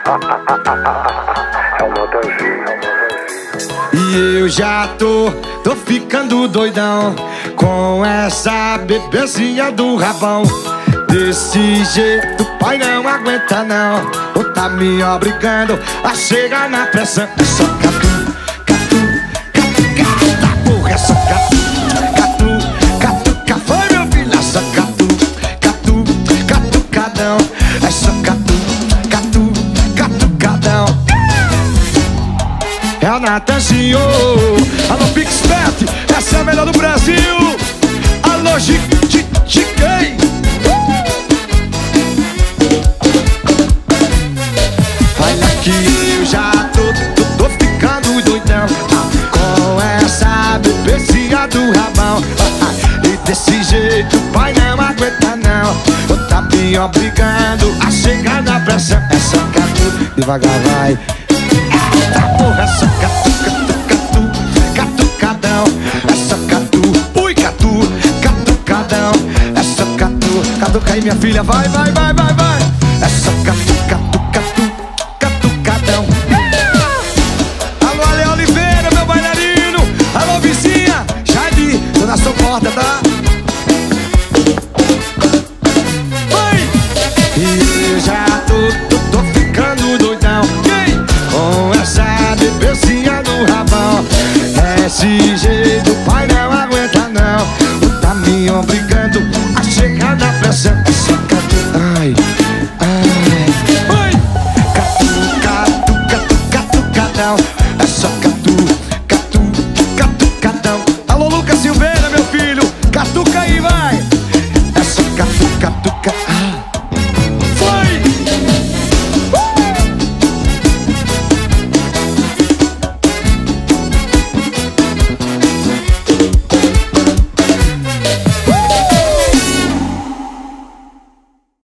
É uma dancinha. E eu já tô ficando doidão com essa bebezinha do rabão. Desse jeito, pai, não aguenta não. Ou tá me obrigando a chegar na pressão. É só catu, catu, catu, catu, tá porra. É só catu, catu, catu, foi meu filho. É só catu, catu, catucadão. É só catu, catu, catucadão. É o Natanzinho. Alô, Pixpet, essa é a melhor do Brasil. Alô, Chiquei. Olha que eu já tô ficando doidão com essa bebezinha do rabão. E desse jeito, pai, não aguenta não. Ou tá me obrigando a chegar na pressão. É só catu, devagar vai. Eita porra, é só catu, catu, catu, catucadão. É só catu, ui catu, catucadão. É só catu, catuca aí minha filha, vai, vai, vai, vai, vai. É só catu, catu, catu.